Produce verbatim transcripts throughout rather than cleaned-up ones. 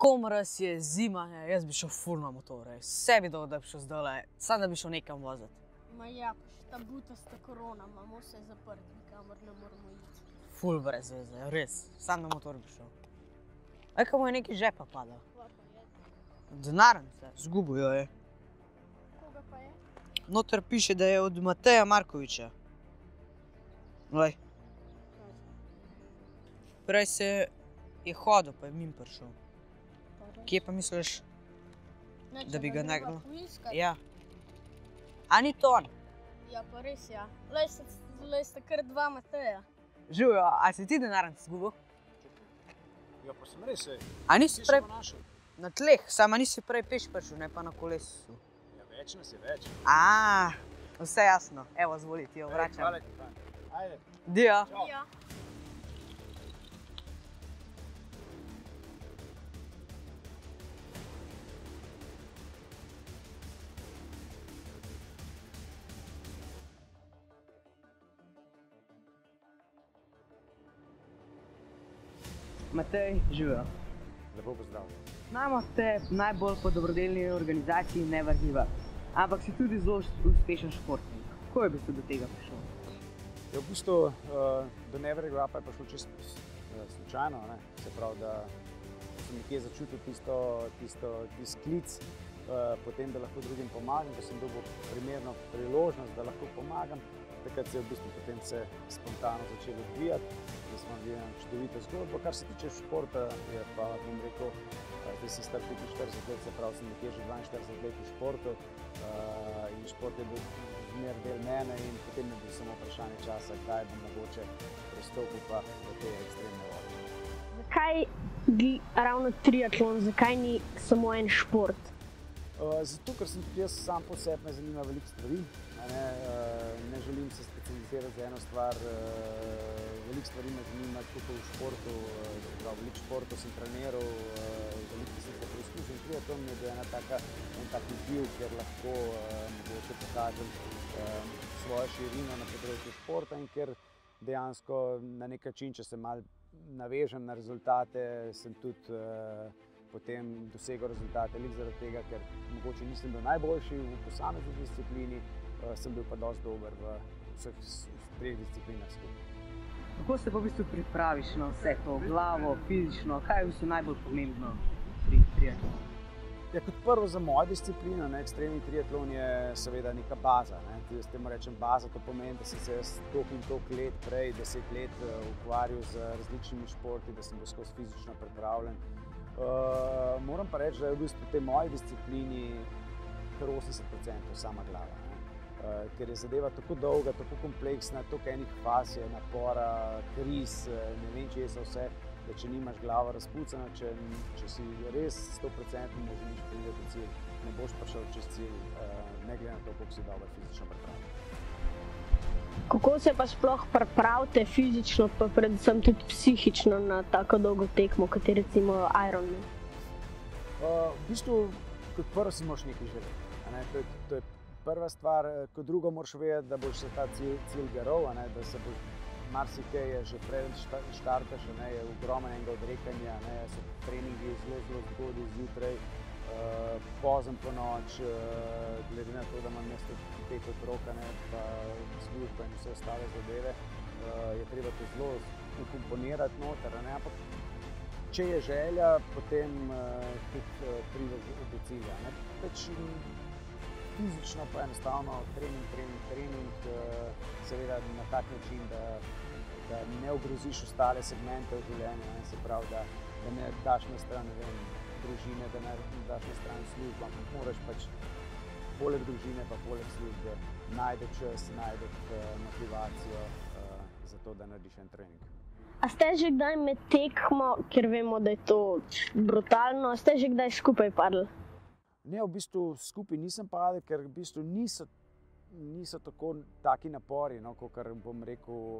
Komras je zima, ne, jaz bi šel ful na motore. Vse bi dal, da bi šel zdajle, samo da bi šel nekam voziti. Ma ja, pa še ta butasta korona, imamo vse zaprti, nikamor ne moramo iti. Ful brez veze, res, sam na motor bi šel. Aj, ko mu je nekaj žepa padal. Kva pa je? Denarnica, zgubil jo je. Koga pa je? Noter piše, da je od Mateja Markoviča. Glej. Prej se je hodil, pa je mimo prišel. Kje pa misliš, Ne, da bi ga greva nagnal? poiskat. Ja. A ni to on? Ja, pa res ja. Lej, sta, lej, sta kar dva Mateja. Živijo, a si ti denarnic zgubil? Ja, pa sem res, ej. A nisi Kje si prej pa našel? na tleh, sama nisi prej peš prišel, ne pa na kolesu. Ja, več nas je več. A, vse jasno. Evo, zvoli, ti jo Ej, vračam. hvala ti, fant. Ajde. Dio. Čau. Ja. Matej, živijo. Lepo pozdravljen. Znamo te najbolj po dobrodelni organizaciji Nevarljiva, ampak si tudi zelo uspešen športnik. Kako je v bistvu do tega prišel? Ja, v bistvu uh, do Nevarljiva pa je prišlo čisto uh, slučajno, ne? Se pravi, da sem nekje začutil tisto, tisto, tisto klic, uh, potem, da lahko drugim pomagam, da sem dobil primerno priložnost, da lahko pomagam. Takrat se je v bistvu potem se spontano začelo odvijati, da smo videli eno čudovito zgodbo. Kar se tiče športa, je pa, bom rekel, zdaj sem star petinštirideset let, se pravi, sem nekje že dvainštirideset let v športu uh, in šport je bil zmer del mene in potem je bilo samo vprašanje časa, kdaj bom mogoče prestopil pa v te ekstremne vode. Zakaj ravno triatlon, zakaj ni samo en šport? Uh, zato, ker sem tudi jaz sam po sebi me zanima veliko stvari. Ne, uh, ne želim se specializirati za eno stvar, uh, veliko stvari me zanima tukaj v športu, uh, veliko športov sem treniral, uh, veliko sem se preizkušal. Triatlon je bil ena taka, en tak izziv, kjer lahko uh, mogoče pokažem uh, svojo širino na področju športa in ker dejansko na nek način, če se malo navežem na rezultate, sem tudi uh, potem dosegel rezultate, lik zaradi tega, ker mogoče nisem bil najboljši v posamezni disciplini, uh, sem bil pa dosti dober v vseh treh disciplinah skupaj. Kako se pa v bistvu pripraviš na vse to, glavo, fizično, kaj je v bistvu najbolj pomembno pri triatlonu? Ja, kot prvo za mojo disciplino, ne, ekstremni triatlon je seveda neka baza. Ne. Jaz temu rečem baza, to pomeni, da sem se jaz toliko in toliko let prej, deset let ukvarjal z različnimi športi, da sem bil skozi fizično pripravljen. Uh, moram pa reči, da je v bistvu v tej moji disciplini kar osemdeset procentov sama glava. Ne. Uh, ker je zadeva tako dolga, tako kompleksna, toliko enih faz je, napora, kriz, ne vem česa vse, da če nimaš glavo razpucana, če, če si res sto procentno ne želiš priti do cilj, ne boš prišel čez cilj, uh, ne glede na to, koliko si dobro fizično pripravljen. Kako se pa sploh pripravite fizično, pa predvsem tudi psihično na tako dolgo tekmo, kot je recimo Ironman? Uh, v bistvu, kot prvo si moraš nekaj želeti. Ne? To, je, to je prva stvar. Kot drugo moraš vedeti, da boš se ta cilj, cilj garov, ne? Da se boš marsikaj je že preden štartaš, ne? Je ogromno enega odrekanja, ne? So treningi zelo, zelo zgodaj zjutraj, uh, pozem po noč, uh, glede na to, da imam mesto pet otrok, pa služba in vse ostale zadeve, uh, je treba to zelo ukomponirati noter, ne? Ampak če je želja, potem uh, tudi uh, prideš do cilja. Ne? Peč, fizično pa enostavno trening, trening, trening, uh, seveda na tak način, da, da ne ogroziš ostale segmente v življenju, ne? Se pravi, da, da ne daš na stran, ne vem, družine, da ne daš na stran službo, ampak moraš pač poleg družine pa poleg službe najde čas, najde uh, motivacijo uh, za to, da narediš en trening. A ste že kdaj med tekmo, ker vemo, da je to brutalno, a ste že kdaj skupaj padli? Ne, v bistvu skupaj nisem padel, ker v bistvu niso, niso tako taki napori, no, kakor bom rekel,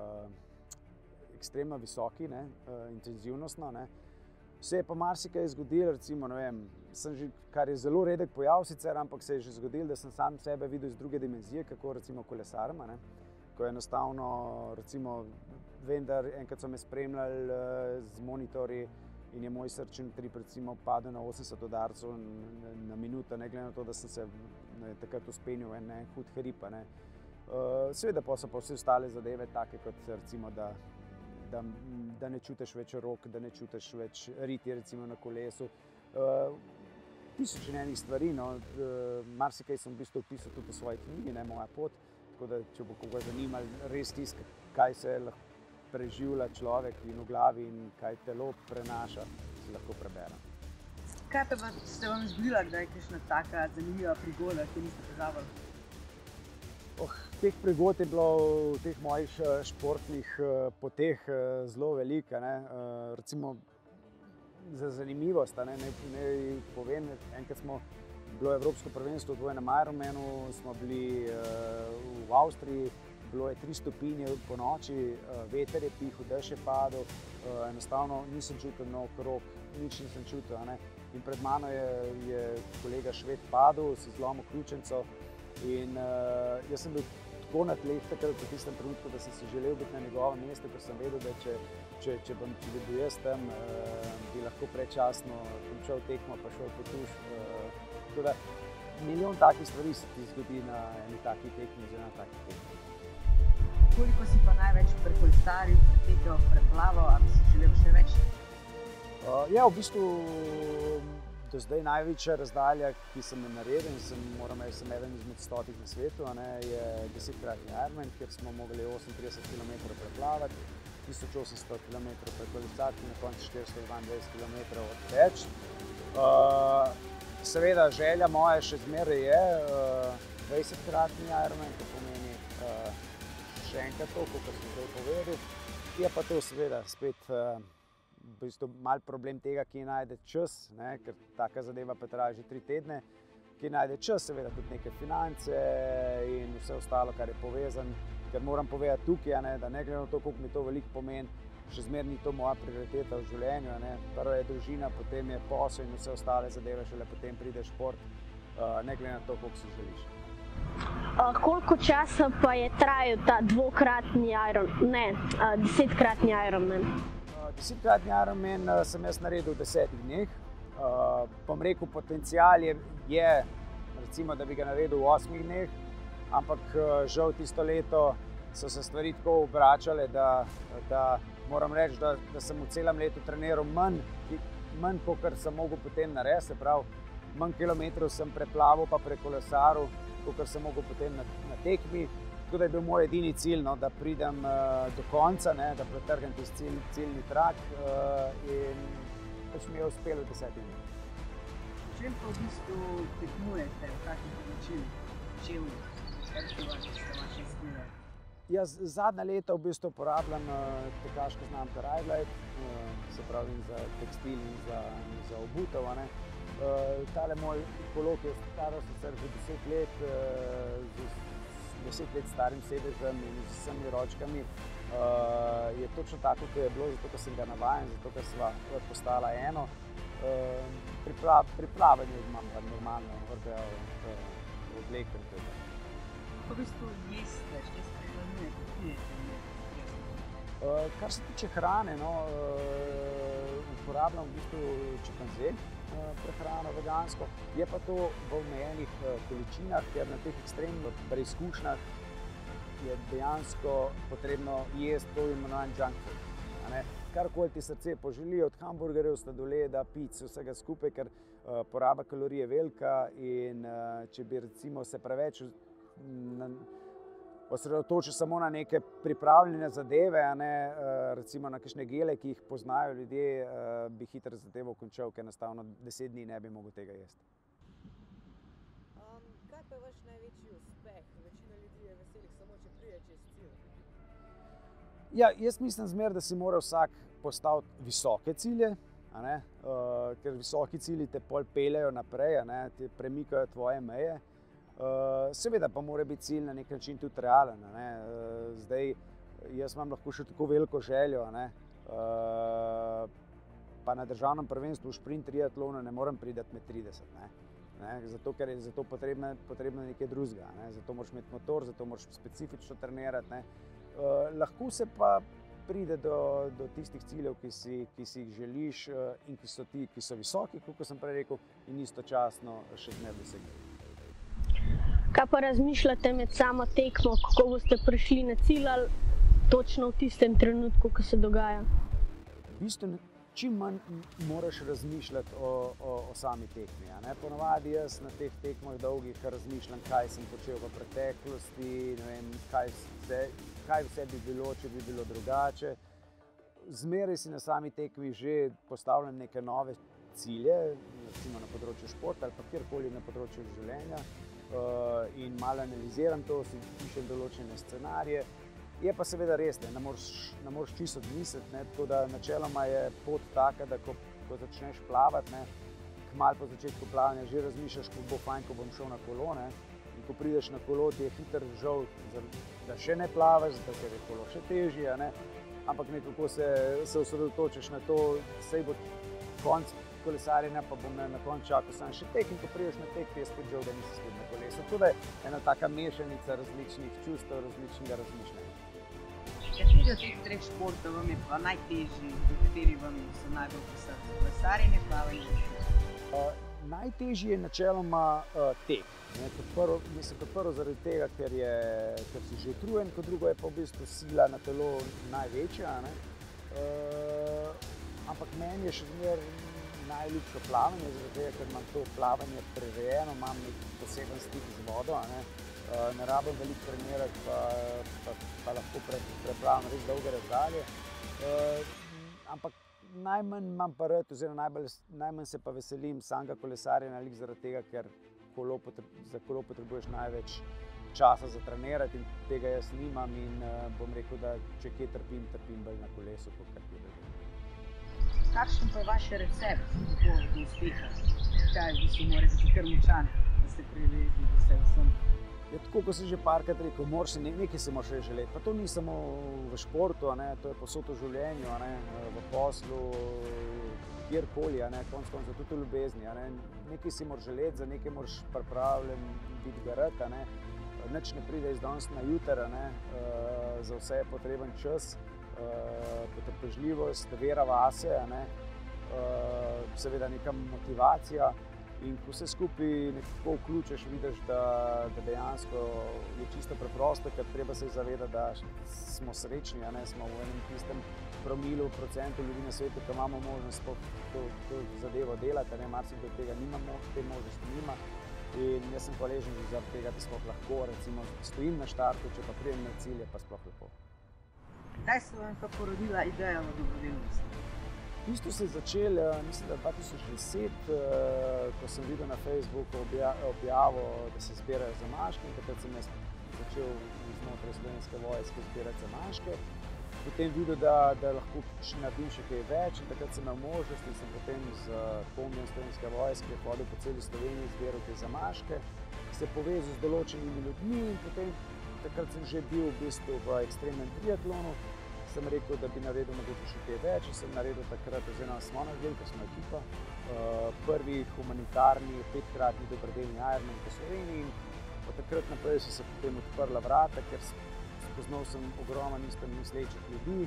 uh, ekstremno visoki, ne, uh, intenzivnostno. Ne. Se je pa marsikaj zgodilo, recimo, ne vem, sem že, kar je zelo redek pojav sicer, ampak se je že zgodilo, da sem sam sebe videl iz druge dimenzije, kako recimo kolesarima, ne, ko je enostavno, recimo, vem, da enkrat so me spremljali uh, z monitorji, in je moj srčni utrip recimo padel na osemdeset udarcev na, na minuto, ne glede na to, da sem se ne, takrat uspenil en ne, hud hrip. Ne. Uh, seveda pa so pa vse ostale zadeve take, kot recimo, da, da, da ne čutiš več rok, da ne čutiš več riti recimo na kolesu. Uh, tisoč in enih stvari, no. Uh, marsikaj sem v bistvu opisal tudi v svoji knjigi, ne, Moja pot, tako da če bo koga zanimalo res tisto, kaj se lahko preživlja človek in v glavi in kaj telo prenaša, se lahko prebere. Kaj pa se vam zgodila, kdaj je kakšna taka zanimiva prigoda, ki niste pozabili? Oh, teh prigod je bilo v teh mojih športnih poteh zelo veliko. Ne. Recimo za zanimivost, ne, ne, ne povem, enkrat smo bilo Evropsko prvenstvo v dvojnem Ironmanu, smo bili v Avstriji, bilo je tri stopinje po noči, veter je pihal, dež je padel, enostavno nisem čutil nog, rok, nič nisem čutil. Ne. In pred mano je, je kolega Šved padel, si zlomil ključnico in uh, jaz sem bil tako na tleh takrat v tistem trenutku, da sem si želel biti na njegovem mestu, ker sem vedel, da če, če, če bom če bi bil jaz tam, uh, bi lahko predčasno končal tekmo pa šel po tuš. Uh, tako da milijon takih stvari se ti zgodi na eni taki tekmi oziroma na taki tekmi. Koliko si pa največ prekolesaril, pretekel, preplaval, ali si želel še več? Uh, ja, v bistvu do zdaj največja razdalja, ki sem jo naredil, sem, moram reči, sem eden izmed stotih na svetu, ne, je desetkratni Ironman, kjer smo mogli osemintrideset kilometrov preplavati, tisoč osemsto kilometrov prekolesariti in na koncu štiristo dvaindvajset kilometrov odteči. Uh, seveda želja moja še zmeraj je uh, dvajsetkratni Ironman, to pomeni uh, še enkrat to, kot sem zdaj povedal. Je pa to seveda spet uh, v bistvu mal problem tega, ki najde čas, ne, ker taka zadeva pa traja že tri tedne, ki najde čas, seveda tudi neke finance in vse ostalo, kar je povezan, ker moram povedati tukaj, ne, da ne glede na to, koliko mi to veliko pomeni, še zmeraj ni to moja prioriteta v življenju. Ne. Prvo je družina, potem je posel in vse ostale zadeve, šele potem pride šport, ne glede na to, koliko si želiš. Uh, koliko časa pa je trajal ta dvokratni Iron, ne, uh, desetkratni Ironman? Desetkratni Ironman sem jaz naredil v desetih dneh. Uh, bom rekel, potencial je, je, recimo, da bi ga naredil v osmih dneh, ampak uh, žal tisto leto so se stvari tako obračale, da, da moram reči, da, da sem v celem letu treniral manj, manj kot sem mogel potem narediti, se pravi, manj kilometrov sem preplaval pa prekolesaril, kot sem mogel potem na, na tekmi. Tako da je bil moj edini cilj, no, da pridem uh, do konca, ne, da pretrgam tisti cilj, ciljni trak uh, in pač mi je uspelo v desetih dneh. Čem pa v bistvu tekmujete, v kakšnih oblačilih, čevljih, kakšne ste vaše stile? Jaz zadnja leta v bistvu uporabljam uh, tekaško znamko Ride, uh, se pravi za tekstil in za, za obutev. Uh, tale moj kolok je star sicer že deset let, uh, z deset let starim sedežem in z vsemi ročkami. Uh, je točno tako, kot je bilo, zato ker sem ga navajen, zato ker sva postala eno. Uh, pripla, priplavanje imam pa normalno vrgal uh, obleken. Kako v bistvu jeste, če ste prelanujete, pijete? Uh, kar se tiče hrane, no, uh, uporabljam v bistvu čimpanze. Prehrano vegansko, je pa to v omejenih količinah, ker na teh ekstremnih preizkušnjah je dejansko potrebno jesti to imenovan junk food. Karkoli ti srce poželi, od hamburgerjev, sladoleda, pic, vsega skupaj, ker uh, poraba kalorij je velika in uh, če bi recimo se preveč na, osredotočil samo na neke pripravljene zadeve, a ne recimo na kakšne gele, ki jih poznajo ljudje, bi hitro zadevo končal, ker enostavno deset dni ne bi mogel tega jesti. Um, kaj pa je vaš največji uspeh? Večina ljudi je veselih samo, če pride čez cilj. Ja, jaz mislim zmer, da si mora vsak postaviti visoke cilje, a ne? Uh, ker visoki cilji te pol peljejo naprej, a ne? Ti premikajo tvoje meje. Uh, seveda pa mora biti cilj na nek način tudi realen. Ne? Uh, zdaj, jaz imam lahko še tako veliko željo, ne? Uh, pa na državnem prvenstvu v šprint triatlonu ne morem priti med trideset. Ne? Ne? Zato, ker je zato potrebno, potrebno nekaj drugega. Ne? Zato moraš imeti motor, zato moraš specifično trenirati. Ne? Uh, lahko se pa pride do, do tistih ciljev, ki si, ki si jih želiš in ki so, ti, ki so visoki, kot sem prej rekel, in istočasno še zmeraj dosegljivi. Kaj pa razmišljate med samo tekmo, kako boste prišli na cilj ali točno v tistem trenutku, ko se dogaja? V bistvu, čim manj moraš razmišljati o, o, o sami tekmi. Ponavadi jaz na teh tekmah dolgih razmišljam, kaj sem počel v preteklosti, ne vem, kaj, vse, kaj vse bi bilo, če bi bilo drugače. Zmeraj si na sami tekmi že postavljam neke nove cilje, recimo na področju športa ali pa kjerkoli na področju življenja, in malo analiziram to, si pišem določene scenarije. Je pa seveda res, ne, ne moreš, ne moreš čisto odmisliti, ne, tako da načeloma je pot taka, da ko, ko začneš plavati, ne, kmalu po začetku plavanja že razmišljaš, kako bo fajn, ko bom šel na kolo, ne, in ko prideš na kolo, ti je hitro žal, da še ne plavaš, da ker je kolo še težje, ne, ampak nekako se, se osredotočiš na to, sej bo konc kolesarjenja, pa bom na, na koncu čakal sam še tek, in ko prideš na tek, ti je spet žal, da nisi spet na kolesu. Tako da je ena taka mešanica različnih čustev, različnega razmišljanja. Kateri od teh treh športov vam je pa najtežji, do kateri vam so najbolj pri srcu? Kolesarjenje, plavanje? Uh, najtežji je načeloma uh, tek. Ne, kot prvo, mislim, kot prvo zaradi tega, ker, je, ker si že utrujen, kot drugo je pa v bistvu sila na telo največja. Ne. Uh, ampak meni je še zmeraj najljubše plavanje, zaradi tega, ker imam to plavanje prirejeno, imam nek poseben stik z vodo. Ne. Uh, ne rabim veliko trenirati, pa, pa, pa lahko pre, preplavam res dolge razdalje. Uh, ampak najmanj imam pa rad, oziroma najbolj, najmanj se pa veselim samega kolesarjenja, zaradi tega, ker kolo za kolo potrebuješ največ časa za trenirati in tega jaz nimam in uh, bom rekel, da če kje trpim, trpim bolj na kolesu, kot kar kje drugim. Kakšen pa je vaš recept do uspeha? Kaj v bistvu morate biti kar močan, da ste privezli do vse vsem? Je tako, kot si že parkrat rekel, moraš se, nekaj se moraš želeti. Pa to ni samo v športu, a ne, to je posod v življenju, a ne, v poslu, kjerkoli, a ne, konec koncev tudi v ljubezni. A ne. Nekaj si moraš želeti, za nekaj moraš pripravljen biti garat, a ne. Nič ne pride iz danes na jutri, a ne. Za vse je potreben čas, potrpežljivost, vera vase, a ne. Seveda neka motivacija. In ko vse skupaj nekako vključiš, vidiš, da, da dejansko je čisto preprosto, ker treba se zavedati, da smo srečni, a ne, smo v enem tistem promilu, procentu ljudi na svetu, ki imamo možnost to, to, to zadevo delati, ne, marsikdo tega nima, te možnosti nima. In jaz sem hvaležen zaradi tega, da sploh lahko, recimo, stojim na štartu, če pa pridem na cilj, je pa sploh lepo. Kdaj se vam pa porodila ideja o dobrodelnosti? V bistvu se je začel, mislim, da dva tisoč deset, ko sem videl na Facebooku objavo, da se zbirajo zamaške in takrat sem jaz začel znotraj Slovenske vojske zbirati zamaške. Potem videl, da, da lahko naredim še kaj več in takrat sem imel možnost in sem potem z kombijem Slovenske vojske hodil po celi Sloveniji, zbiral te zamaške, se povezal z določenimi ljudmi in potem takrat sem že bil v bistvu v ekstremnem triatlonu. Sem rekel, da bi naredil mogoče še kaj več in sem naredil takrat, oziroma smo naredili, ko smo ekipa, prvi humanitarni petkratni dobrodelni Ironman po Sloveniji in od takrat naprej so se potem odprla vrata, ker spoznal sem ogromen isto mislečih ljudi,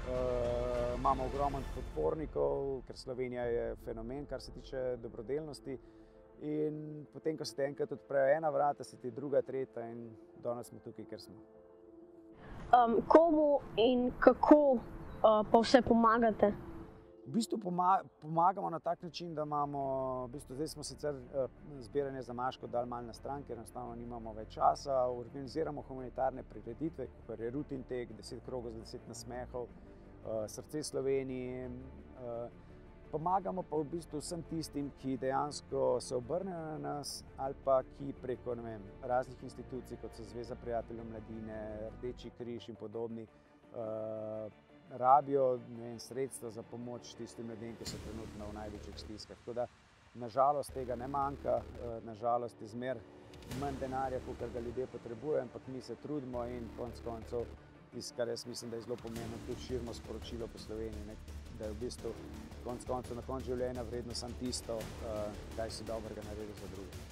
imamo ogromen podpornikov, ker Slovenija je fenomen, kar se tiče dobrodelnosti. In potem, ko se ti enkrat odprejo ena vrata, se ti druga, tretja in danes smo tukaj, ker smo. Um, komu in kako uh, pa vse pomagate? V bistvu pomagamo na tak način, da imamo, v bistvu zdaj smo sicer uh, zbiranje zamaškov dali malo na stran, ker enostavno nimamo več časa, organiziramo humanitarne prireditve, kot je Rutin tek, deset krogov za deset nasmehov, uh, Srce Sloveniji. Uh, Pomagamo pa v bistvu vsem tistim, ki dejansko se obrnejo na nas ali pa ki preko ne vem, raznih institucij, kot so Zveza prijateljev mladine, Rdeči križ in podobni, uh, rabijo ne vem, sredstva za pomoč tistim ljudem, ki so trenutno v največjih stiskah. Tako da nažalost tega ne manjka, uh, nažalost je zmer manj denarja, kot ga ljudje potrebujejo, ampak mi se trudimo in konec koncev, kar jaz mislim, da je zelo pomembno, tudi širimo sporočilo po Sloveniji, ne? Da je v bistvu konec koncev na koncu življenja vredno samo tisto, uh, kaj si dobrega naredil za druge.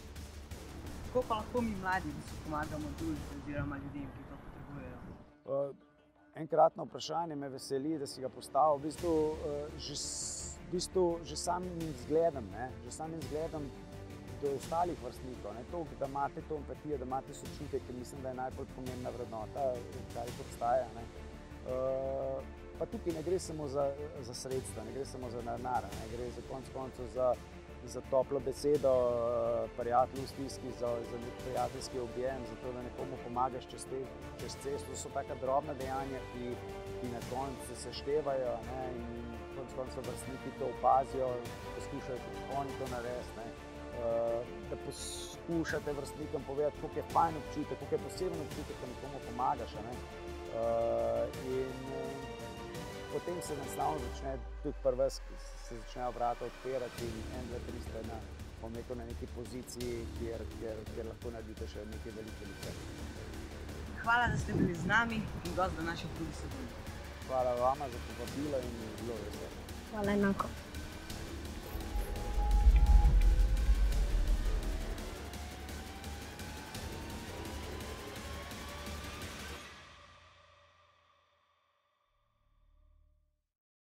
Kako pa lahko mi mladi pomagamo družbi oziroma ljudem, ki to potrebujejo? Uh, enkratno vprašanje me veseli, da si ga postavil. V bistvu, že, v bistvu, že samim zgledom, ne? že samim zgledom do ostalih vrstnikov, ne? To, da imate to empatijo, da imate sočutje, ker mislim, da je najbolj pomembna vrednota, kar obstaja. Ne? Uh, pa tukaj ne gre samo za, za sredstva, ne gre samo za denar, ne gre za konec koncev za, za toplo besedo, prijatelj v stiski, za, za nek prijateljski objem, za to, da nekomu pomagaš čez, te, čez cesto. To so taka drobna dejanja, ki, ki na koncu se števajo, ne, in konec koncev vrstniki to opazijo, poskušajo tudi oni to narediti, ne. Uh, da poskušate vrstnikom povedati, koliko je fajn občutek, koliko je poseben občutek, ko nekomu pomagaš. Ne. Uh, in uh, potem se enostavno začne tudi pri vas, se začnejo vrata odpirati in en, dva, tri ste na, bom rekel, na neki poziciji, kjer, kjer, kjer lahko naredite še nekaj velike veliko. Hvala, da ste bili z nami in gost današnje tudi se. Hvala vama za povabilo in zelo vesel. Hvala enako.